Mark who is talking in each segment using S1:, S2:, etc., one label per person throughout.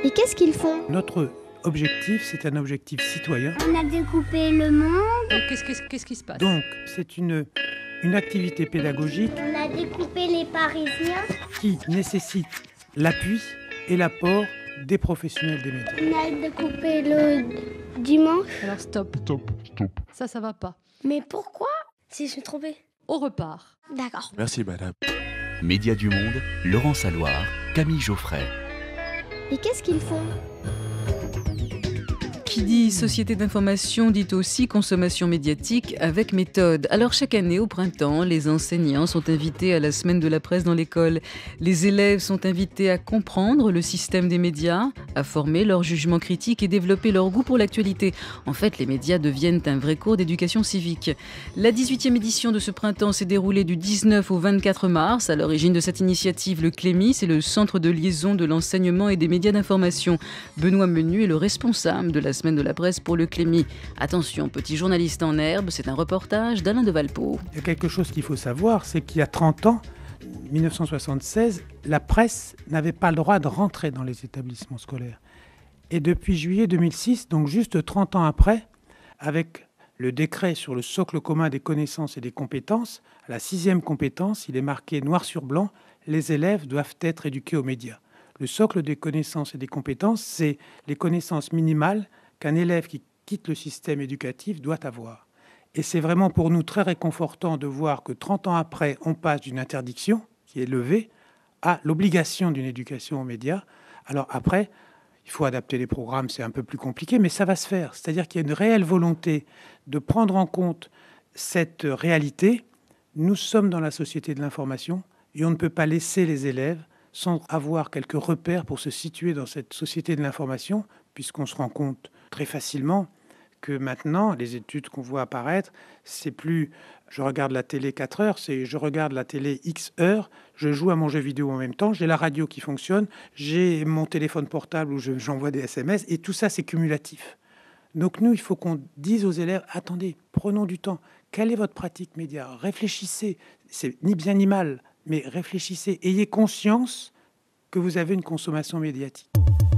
S1: Et qu'est-ce qu'ils font?
S2: Notre objectif, c'est un objectif citoyen.
S3: On a découpé le monde.
S4: Qu'est-ce qui se passe?
S2: Donc, c'est une activité pédagogique
S3: On a découpé les Parisiens.
S2: qui nécessite l'appui et l'apport des professionnels des médias.
S3: On a découpé le dimanche.
S4: Alors stop. Ça va pas.
S1: Mais pourquoi? Si je suis trompée.
S4: On repart.
S1: D'accord.
S5: Merci madame.
S6: Médias du Monde, Laurent Saloir, Camille Geoffray.
S1: Et qu'est-ce qu'ils font?
S7: Qui dit société d'information dit aussi consommation médiatique avec méthode. Alors chaque année au printemps, les enseignants sont invités à la semaine de la presse dans l'école. Les élèves sont invités à comprendre le système des médias, à former leur jugement critique et développer leur goût pour l'actualité. En fait, les médias deviennent un vrai cours d'éducation civique. La 18e édition de ce printemps s'est déroulée du 19 au 24 mars. À l'origine de cette initiative, le Clémy, c'est le centre de liaison de l'enseignement et des médias d'information. Benoît Menu est le responsable de la semaine de la presse pour le Clémy. Attention, petit journaliste en herbe, c'est un reportage d'Alain de Valpo.
S2: Il y a quelque chose qu'il faut savoir, c'est qu'il y a 30 ans, 1976, la presse n'avait pas le droit de rentrer dans les établissements scolaires. Et depuis juillet 2006, donc juste 30 ans après, avec le décret sur le socle commun des connaissances et des compétences, à la 6e compétence, il est marqué noir sur blanc, les élèves doivent être éduqués aux médias. Le socle des connaissances et des compétences, c'est les connaissances minimales qu'un élève qui quitte le système éducatif doit avoir. Et c'est vraiment pour nous très réconfortant de voir que 30 ans après, on passe d'une interdiction qui est levée à l'obligation d'une éducation aux médias. Alors après, il faut adapter les programmes, c'est un peu plus compliqué, mais ça va se faire. C'est-à-dire qu'il y a une réelle volonté de prendre en compte cette réalité. Nous sommes dans la société de l'information et on ne peut pas laisser les élèves sans avoir quelques repères pour se situer dans cette société de l'information, puisqu'on se rend compte très facilement que maintenant, les études qu'on voit apparaître, c'est plus je regarde la télé 4 heures, c'est je regarde la télé X heures, je joue à mon jeu vidéo en même temps, j'ai la radio qui fonctionne, j'ai mon téléphone portable où j'envoie des SMS, et tout ça, c'est cumulatif. Donc nous, il faut qu'on dise aux élèves, attendez, prenons du temps, quelle est votre pratique média? Réfléchissez, c'est ni bien ni mal, mais réfléchissez, ayez conscience que vous avez une consommation médiatique.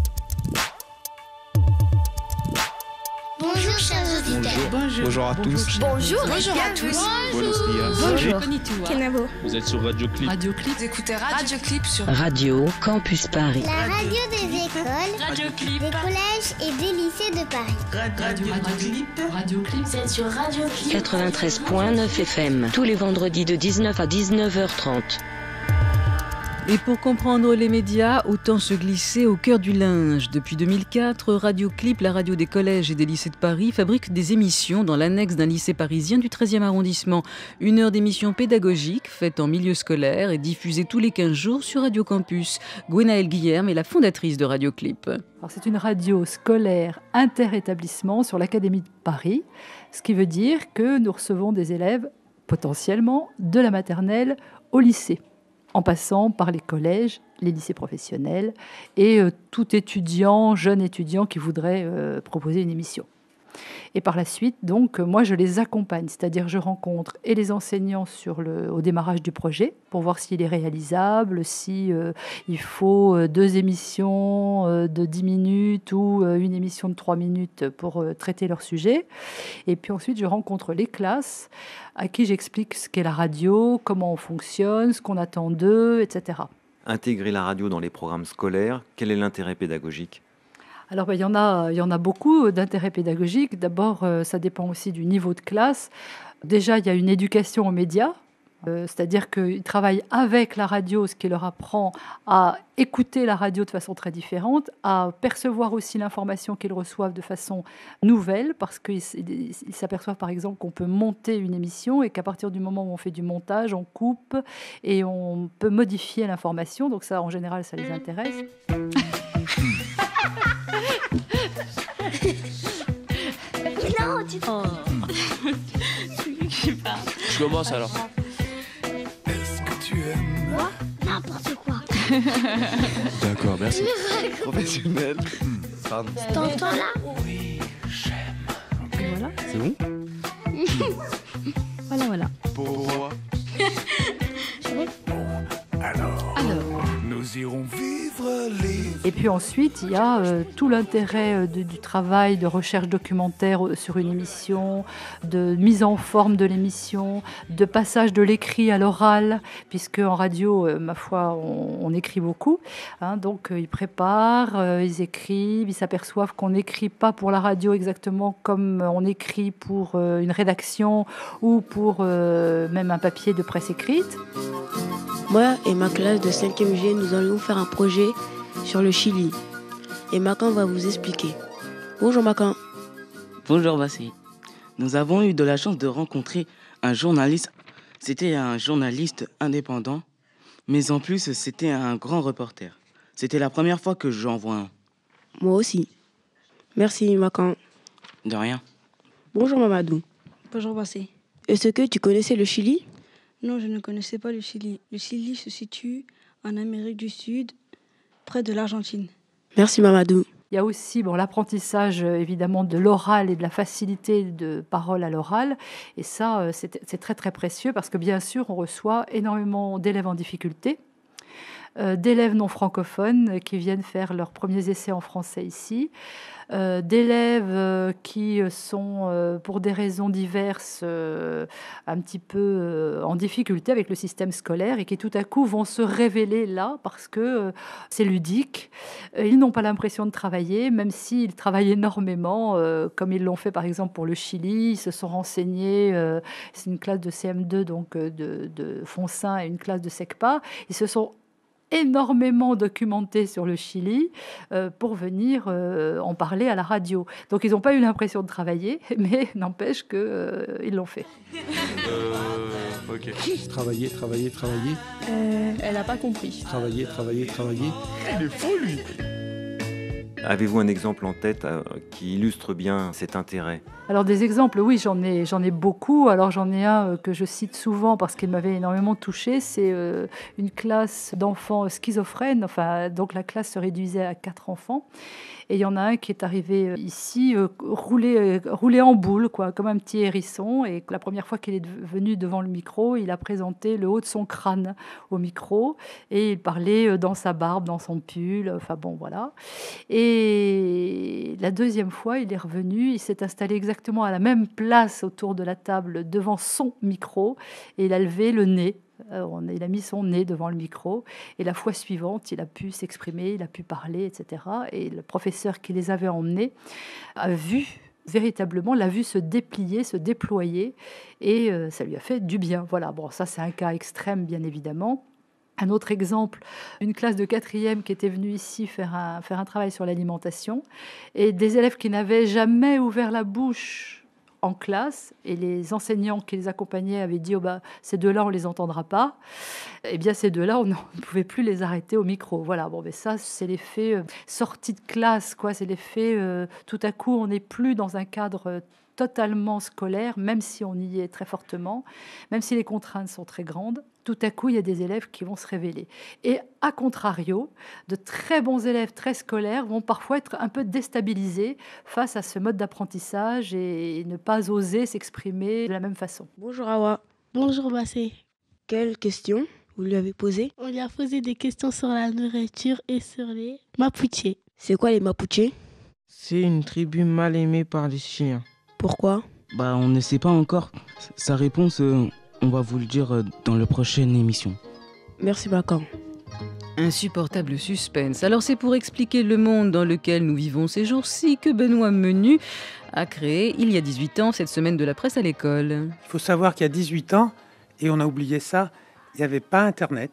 S3: Bonjour chers auditeurs.
S5: Bonjour à tous.
S1: Bonjour à tous.
S3: Bonjour.
S1: Kenavo.
S5: Vous êtes sur Radio Clip.
S4: Radio Clip.
S8: Vous écoutez Radio Clip sur
S9: Radio Campus Paris.
S3: La radio des écoles,
S8: Radio Clip.
S3: des collèges et des lycées de Paris.
S4: Radio Clip.
S3: Vous êtes sur Radio Clip.
S9: 93.9 FM. Tous les vendredis de 19 à 19h30.
S7: Et pour comprendre les médias, autant se glisser au cœur du linge. Depuis 2004, Radio Clip, la radio des collèges et des lycées de Paris, fabrique des émissions dans l'annexe d'un lycée parisien du 13e arrondissement. 1 heure d'émission pédagogique faite en milieu scolaire et diffusée tous les 15 jours sur Radio Campus. Gwenaëlle Guillerme est la fondatrice de Radio Clip.
S10: Alors, c'est une radio scolaire inter-établissement sur l'Académie de Paris, ce qui veut dire que nous recevons des élèves potentiellement de la maternelle au lycée, en passant par les collèges, les lycées professionnels et tout étudiant, jeune étudiant qui voudrait proposer une émission. Et par la suite, donc, moi, je les accompagne, c'est-à-dire je rencontre et les enseignants au démarrage du projet pour voir s'il est réalisable, si il faut 2 émissions de 10 minutes ou une émission de 3 minutes pour traiter leur sujet. Et puis ensuite, je rencontre les classes à qui j'explique ce qu'est la radio, comment on fonctionne, ce qu'on attend d'eux, etc.
S11: Intégrer la radio dans les programmes scolaires, quel est l'intérêt pédagogique ?
S10: Alors, il y en a beaucoup d'intérêts pédagogiques. D'abord, ça dépend aussi du niveau de classe. Déjà, il y a une éducation aux médias, c'est-à-dire qu'ils travaillent avec la radio, ce qui leur apprend à écouter la radio de façon très différente, à percevoir aussi l'information qu'ils reçoivent de façon nouvelle, parce qu'ils s'aperçoivent par exemple qu'on peut monter une émission et qu'à partir du moment où on fait du montage, on coupe et on peut modifier l'information. Donc ça, en général, ça les intéresse.
S3: Non, tu
S5: Je commence alors.
S12: Est-ce que tu aimes
S3: Moi, n'importe quoi.
S5: D'accord, merci. Professionnel. Pardon.
S3: T'entends là?
S12: Oui, j'aime.
S10: Voilà.
S5: C'est bon?
S10: Voilà.
S5: Pour
S12: Alors, nous irons vivre les
S10: Et puis ensuite, il y a tout l'intérêt du travail de recherche documentaire sur une émission, de mise en forme de l'émission, de passage de l'écrit à l'oral, puisque en radio, ma foi, on écrit beaucoup. Donc ils préparent, ils écrivent, ils s'aperçoivent qu'on n'écrit pas pour la radio exactement comme on écrit pour une rédaction ou pour même un papier de presse écrite.
S8: Moi et ma classe de 5e G, nous allons faire un projet sur le Chili. Et Macan va vous expliquer. Bonjour Macan.
S13: Bonjour Bassi. Nous avons eu de la chance de rencontrer un journaliste. C'était un journaliste indépendant, mais en plus c'était un grand reporter. C'était la première fois que j'en vois un.
S8: Moi aussi. Merci Macan.
S13: De rien.
S8: Bonjour Mamadou.
S14: Bonjour Bassi.
S8: Est-ce que tu connaissais le Chili ?
S14: Non, je ne connaissais pas le Chili. Le Chili se situe en Amérique du Sud, près de l'Argentine.
S8: Merci Mamadou.
S10: Il y a aussi l'apprentissage évidemment de l'oral et de la facilité de parole à l'oral. Et ça, c'est très très précieux parce que bien sûr, on reçoit énormément d'élèves en difficulté, d'élèves non francophones qui viennent faire leurs premiers essais en français ici, d'élèves qui sont, pour des raisons diverses, un petit peu en difficulté avec le système scolaire et qui tout à coup vont se révéler là parce que c'est ludique. Ils n'ont pas l'impression de travailler, même s'ils travaillent énormément, comme ils l'ont fait par exemple pour le Chili. Ils se sont renseignés, c'est une classe de CM2, donc de Fonsin, et une classe de SECPA. Ils se sont énormément documenté sur le Chili pour venir en parler à la radio. Donc ils n'ont pas eu l'impression de travailler, mais n'empêche qu'ils l'ont fait.
S5: Ok.
S12: Travailler.
S14: Elle n'a pas compris.
S12: Travailler.
S5: Il est fou lui.
S11: Avez-vous un exemple en tête qui illustre bien cet intérêt ?
S10: Alors des exemples, oui, j'en ai beaucoup. Alors j'en ai un que je cite souvent parce qu'il m'avait énormément touchée. C'est une classe d'enfants schizophrènes. Enfin, donc la classe se réduisait à 4 enfants. Et il y en a un qui est arrivé ici, roulé en boule, quoi, comme un petit hérisson. Et la première fois qu'il est venu devant le micro, il a présenté le haut de son crâne au micro. Et il parlait dans sa barbe, dans son pull. Enfin bon, voilà. Et la deuxième fois, il est revenu. Il s'est installé exactement à la même place autour de la table devant son micro. Et il a levé le nez. Il a mis son nez devant le micro et la fois suivante, il a pu s'exprimer, il a pu parler, etc. Et le professeur qui les avait emmenés a vu véritablement, l'a vu se déplier, se déployer et ça lui a fait du bien. Voilà, bon, ça c'est un cas extrême, bien évidemment. Un autre exemple, une classe de 4e qui était venue ici faire un travail sur l'alimentation et des élèves qui n'avaient jamais ouvert la bouche en classe, et les enseignants qui les accompagnaient avaient dit ces deux-là, on les entendra pas. Eh bien, ces deux-là, on ne pouvait plus les arrêter au micro. Voilà, bon, mais ça, c'est l'effet sortie de classe, quoi. C'est l'effet, tout à coup, on n'est plus dans un cadre totalement scolaire, même si on y est très fortement, même si les contraintes sont très grandes. Tout à coup, il y a des élèves qui vont se révéler. Et à contrario, de très bons élèves très scolaires vont parfois être un peu déstabilisés face à ce mode d'apprentissage et ne pas oser s'exprimer de la même façon.
S8: Bonjour Awa.
S15: Bonjour Bassé.
S8: Quelle question vous lui avez posée ?
S15: On lui a posé des questions sur la nourriture et sur les Mapuche.
S8: C'est quoi les Mapuche ?
S16: C'est une tribu mal aimée par les Chiliens.
S8: Pourquoi ?
S13: On ne sait pas encore. Sa réponse, on va vous le dire dans la prochaine émission.
S8: Merci Macan.
S7: Insupportable suspense. Alors c'est pour expliquer le monde dans lequel nous vivons ces jours-ci que Benoît Menu a créé, il y a 18 ans, cette semaine de la presse à l'école.
S2: Il faut savoir qu'il y a 18 ans, et on a oublié ça, il n'y avait pas Internet,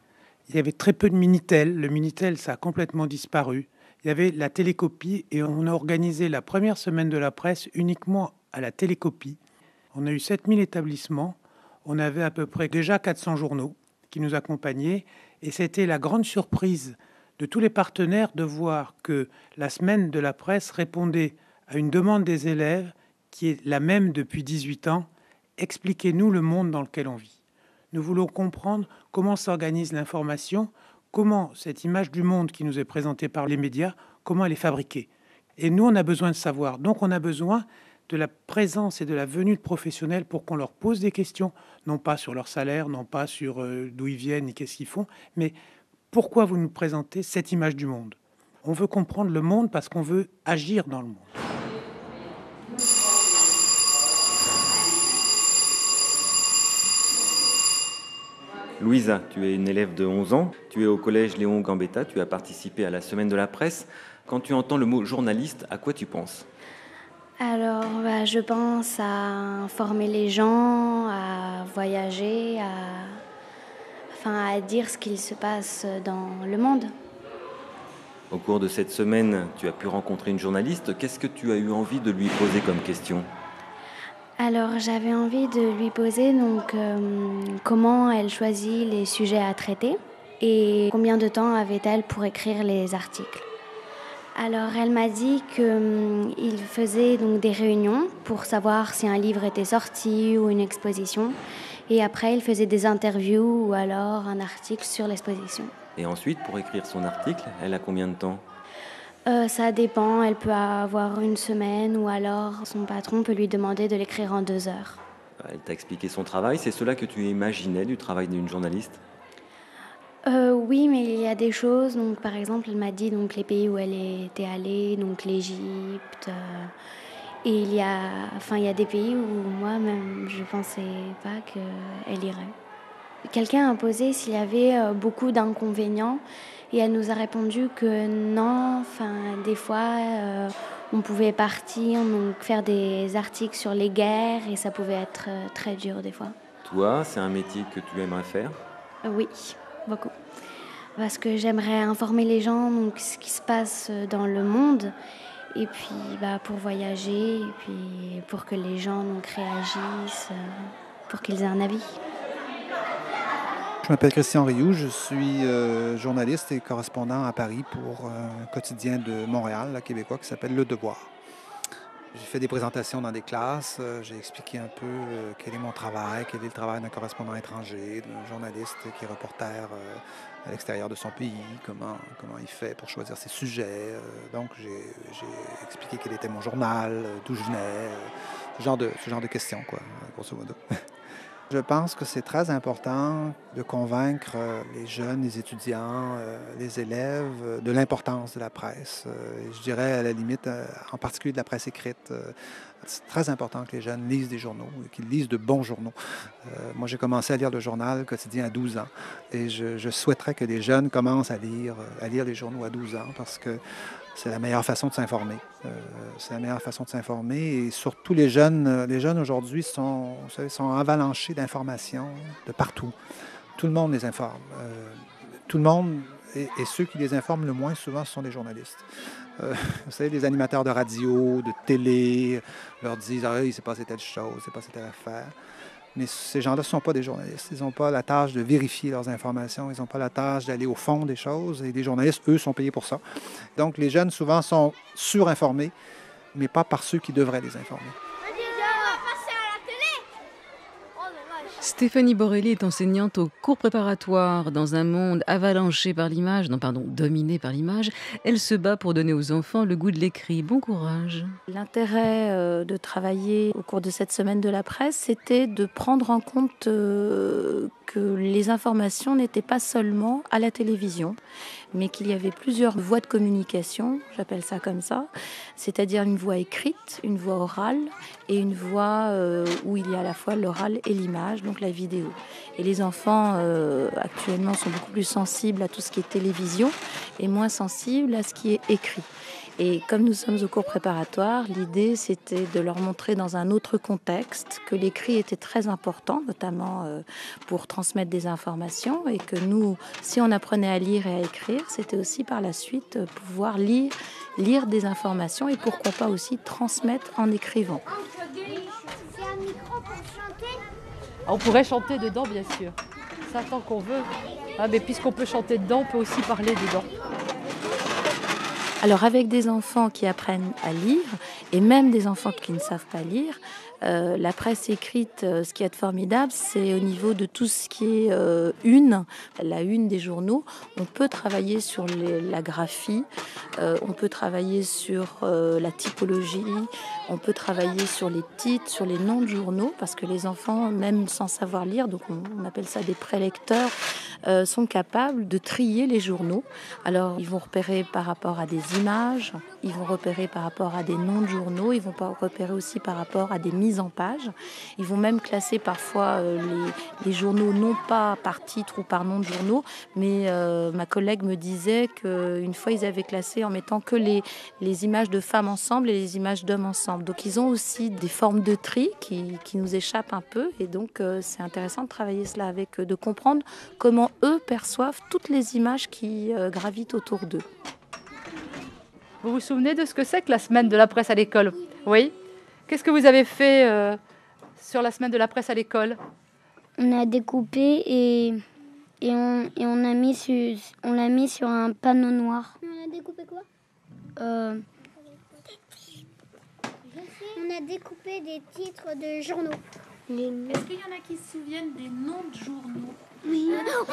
S2: il y avait très peu de Minitel. Le Minitel, ça a complètement disparu. Il y avait la télécopie et on a organisé la première semaine de la presse uniquement à la télécopie. On a eu 7000 établissements, on avait à peu près déjà 400 journaux qui nous accompagnaient et c'était la grande surprise de tous les partenaires de voir que la semaine de la presse répondait à une demande des élèves qui est la même depuis 18 ans. Expliquez-nous le monde dans lequel on vit. Nous voulons comprendre comment s'organise l'information, comment cette image du monde qui nous est présentée par les médias, comment elle est fabriquée. Et nous, on a besoin de savoir. Donc, on a besoin de la présence et de la venue de professionnels pour qu'on leur pose des questions, non pas sur leur salaire, non pas sur d'où ils viennent et qu'est-ce qu'ils font, mais pourquoi vous nous présentez cette image du monde ? On veut comprendre le monde parce qu'on veut agir dans le monde.
S11: Louisa, tu es une élève de 11 ans, tu es au collège Léon Gambetta, tu as participé à la semaine de la presse. Quand tu entends le mot journaliste, à quoi tu penses ?
S17: Alors, je pense à informer les gens, à voyager, à dire ce qu'il se passe dans le monde.
S11: Au cours de cette semaine, tu as pu rencontrer une journaliste. Qu'est-ce que tu as eu envie de lui poser comme question ?
S17: Alors, j'avais envie de lui poser comment elle choisit les sujets à traiter et combien de temps avait-elle pour écrire les articles. Alors, elle m'a dit qu'il faisait des réunions pour savoir si un livre était sorti ou une exposition. Et après, il faisait des interviews ou alors un article sur l'exposition.
S11: Et ensuite, pour écrire son article, elle a combien de temps ?
S17: Ça dépend. Elle peut avoir une semaine ou alors son patron peut lui demander de l'écrire en 2 heures.
S11: Elle t'a expliqué son travail. C'est cela que tu imaginais du travail d'une journaliste ?
S17: Oui, mais il y a des choses. Par exemple, elle m'a dit les pays où elle était allée, l'Égypte. Et il y a des pays où moi-même, je ne pensais pas qu'elle irait. Quelqu'un a posé s'il y avait beaucoup d'inconvénients et elle nous a répondu que non. Des fois, on pouvait partir, faire des articles sur les guerres et ça pouvait être très dur des fois.
S11: Toi, c'est un métier que tu aimerais faire ?
S17: Oui, beaucoup. Parce que j'aimerais informer les gens ce qui se passe dans le monde. Et puis pour voyager, et puis pour que les gens réagissent, pour qu'ils aient un avis.
S18: Je m'appelle Christian Rioux, je suis journaliste et correspondant à Paris pour un quotidien de Montréal, québécois, qui s'appelle Le Devoir. J'ai fait des présentations dans des classes, j'ai expliqué un peu quel est mon travail, quel est le travail d'un correspondant étranger, d'un journaliste qui est reporter à l'extérieur de son pays, comment il fait pour choisir ses sujets. Donc j'ai expliqué quel était mon journal, d'où je venais, ce genre de questions, grosso modo. Je pense que c'est très important de convaincre les jeunes, les étudiants, les élèves de l'importance de la presse. Je dirais à la limite, en particulier de la presse écrite. C'est très important que les jeunes lisent des journaux et qu'ils lisent de bons journaux. Moi, j'ai commencé à lire le journal quotidien à 12 ans et je souhaiterais que les jeunes commencent à lire les journaux à 12 ans parce que c'est la meilleure façon de s'informer. C'est la meilleure façon de s'informer et surtout les jeunes aujourd'hui sont avalanchés d'informations de partout. Tout le monde les informe. Tout le monde, et ceux qui les informent le moins souvent, ce sont les journalistes. Vous savez, les animateurs de radio, de télé, leur disent « Ah, il s'est passé telle chose, il s'est passé telle affaire ». Mais ces gens-là ne sont pas des journalistes. Ils n'ont pas la tâche de vérifier leurs informations. Ils n'ont pas la tâche d'aller au fond des choses. Et les journalistes, eux, sont payés pour ça. Donc, les jeunes, souvent, sont surinformés, mais pas par ceux qui devraient les informer.
S7: Stéphanie Borelli est enseignante au cours préparatoire. Dans un monde dominé par l'image, elle se bat pour donner aux enfants le goût de l'écrit. Bon courage.
S19: L'intérêt de travailler au cours de cette semaine de la presse, c'était de prendre en compte que les informations n'étaient pas seulement à la télévision, mais qu'il y avait plusieurs voies de communication, j'appelle ça comme ça, c'est-à-dire une voie écrite, une voie orale et une voie où il y a à la fois l'oral et l'image, donc la vidéo. Et les enfants actuellement sont beaucoup plus sensibles à tout ce qui est télévision et moins sensibles à ce qui est écrit. Et comme nous sommes au cours préparatoire, l'idée c'était de leur montrer dans un autre contexte que l'écrit était très important, notamment pour transmettre des informations, et que nous, si on apprenait à lire et à écrire, c'était aussi par la suite pouvoir lire des informations et pourquoi pas aussi transmettre en écrivant.
S10: On pourrait chanter dedans, bien sûr. Ça, tant qu'on veut. Mais puisqu'on peut chanter dedans, on peut aussi parler dedans.
S19: Alors avec des enfants qui apprennent à lire, et même des enfants qui ne savent pas lire, la presse écrite, ce qui est formidable, c'est au niveau de tout ce qui est la une des journaux. On peut travailler sur la graphie, on peut travailler sur la typologie, on peut travailler sur les titres, sur les noms de journaux, parce que les enfants, même sans savoir lire, donc on appelle ça des prélecteurs, sont capables de trier les journaux. Alors, ils vont repérer par rapport à des images, ils vont repérer par rapport à des noms de journaux, ils vont repérer aussi par rapport à des mises en page. Ils vont même classer parfois les journaux, non pas par titre ou par nom de journaux, mais ma collègue me disait qu'une fois, ils avaient classé en mettant que les images de femmes ensemble et les images d'hommes ensemble. Donc, ils ont aussi des formes de tri qui nous échappent un peu. Et donc, c'est intéressant de travailler cela avec eux, de comprendre comment eux perçoivent toutes les images qui gravitent autour d'eux.
S10: Vous vous souvenez de ce que c'est que la semaine de la presse à l'école? Oui. Qu'est-ce que vous avez fait sur la semaine de la presse à l'école?
S3: On a découpé et on l'a mis sur un panneau noir.
S1: On a découpé quoi?
S3: Euh,
S1: On a découpé des titres de journaux.
S4: Est-ce qu'il y en a qui se souviennent des noms de journaux?
S1: Oui.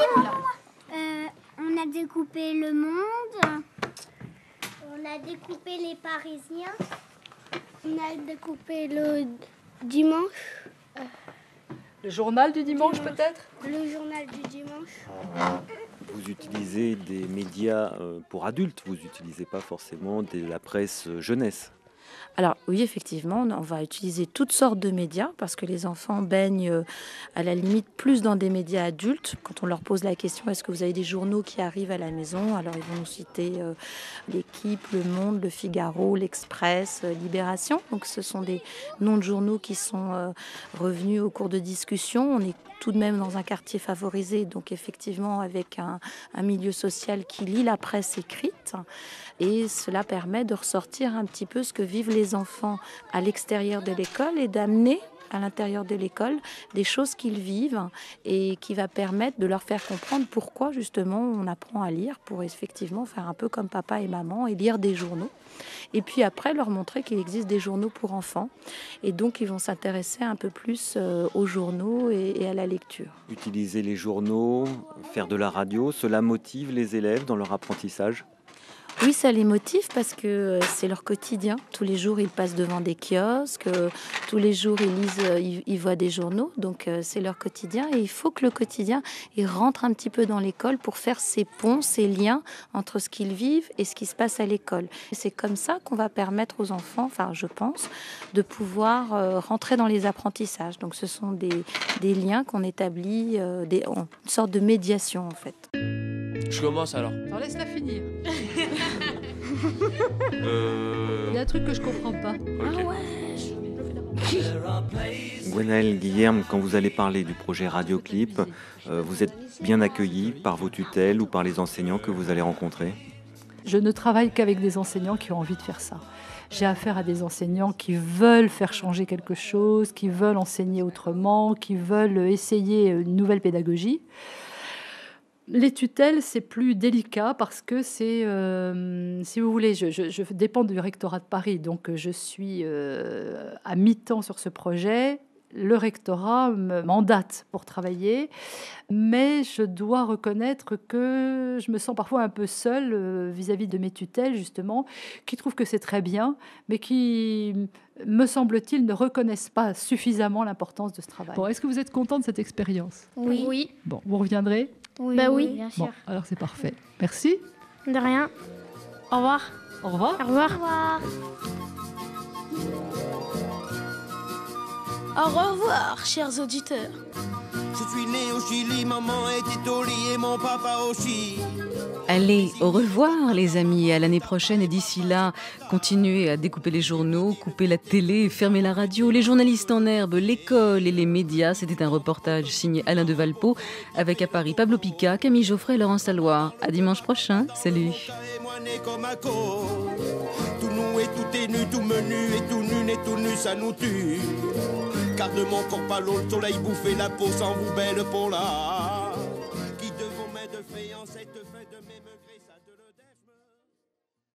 S1: On a découpé Le Monde. On a découpé Les Parisiens. On a découpé Le Dimanche.
S10: Le journal du dimanche peut-être?
S1: Le journal du dimanche.
S11: Vous utilisez des médias pour adultes, vous n'utilisez pas forcément de la presse jeunesse.
S19: Alors oui, effectivement, on va utiliser toutes sortes de médias parce que les enfants baignent à la limite plus dans des médias adultes. Quand on leur pose la question, est-ce que vous avez des journaux qui arrivent à la maison? Alors ils vont nous citer l'Équipe, Le Monde, Le Figaro, L'Express, Libération. Donc ce sont des noms de journaux qui sont revenus au cours de discussions. On est tout de même dans un quartier favorisé, donc effectivement avec un milieu social qui lit la presse écrite. Et cela permet de ressortir un petit peu ce que vivent les enfants à l'extérieur de l'école et d'amener à l'intérieur de l'école des choses qu'ils vivent et qui va permettre de leur faire comprendre pourquoi justement on apprend à lire pour effectivement faire un peu comme papa et maman et lire des journaux. Et puis après leur montrer qu'il existe des journaux pour enfants et donc ils vont s'intéresser un peu plus aux journaux et à la lecture.
S11: Utiliser les journaux, faire de la radio, cela motive les élèves dans leur apprentissage?
S19: Oui, ça les motive parce que c'est leur quotidien. Tous les jours, ils passent devant des kiosques, tous les jours, ils lisent, ils voient des journaux. Donc, c'est leur quotidien. Et il faut que le quotidien, il rentre un petit peu dans l'école pour faire ces ponts, ces liens entre ce qu'ils vivent et ce qui se passe à l'école. Et c'est comme ça qu'on va permettre aux enfants, enfin, je pense, de pouvoir rentrer dans les apprentissages. Donc, ce sont des liens qu'on établit, une sorte de médiation, en fait.
S5: Je commence alors.
S4: Alors laisse-la finir. Il y a un truc que je comprends pas.
S11: Gwenaëlle Guillerme, quand vous allez parler du projet Radioclip, vous êtes bien accueilli par vos tutelles ou par les enseignants que vous allez rencontrer?
S10: Je ne travaille qu'avec des enseignants qui ont envie de faire ça. J'ai affaire à des enseignants qui veulent faire changer quelque chose, qui veulent enseigner autrement, qui veulent essayer une nouvelle pédagogie. Les tutelles, c'est plus délicat parce que c'est, si vous voulez, je dépends du rectorat de Paris, donc je suis à mi-temps sur ce projet. Le rectorat me mandate pour travailler, mais je dois reconnaître que je me sens parfois un peu seule vis-à-vis de mes tutelles, justement, qui trouvent que c'est très bien, mais qui, me semble-t-il, ne reconnaissent pas suffisamment l'importance de ce travail.
S4: Bon, est-ce que vous êtes content de cette expérience?
S1: Oui.
S4: Bon, vous reviendrez?
S1: Oui, oui, bien sûr.
S4: Bon, alors c'est parfait. Merci.
S1: De rien. Au revoir.
S4: Au revoir.
S1: Au revoir. Au revoir.
S12: Au revoir, chers auditeurs. Je suis né au Chili, maman était au lit et mon papa aussi.
S7: Allez, au revoir les amis, à l'année prochaine et d'ici là, continuez à découper les journaux, couper la télé, fermer la radio, les journalistes en herbe, l'école et les médias. C'était un reportage signé Alain de Valpo avec à Paris Pablo Pica, Camille Geoffrey et Laurence Alloire. À dimanche prochain, salut.
S12: Tout nu et tout est nu, tout menu et tout nu et tout nu, ça nous tue. Car de mon corps pas l'eau, le soleil bouffait la peau sans vous belle pour là. Qui de vos mains de faïence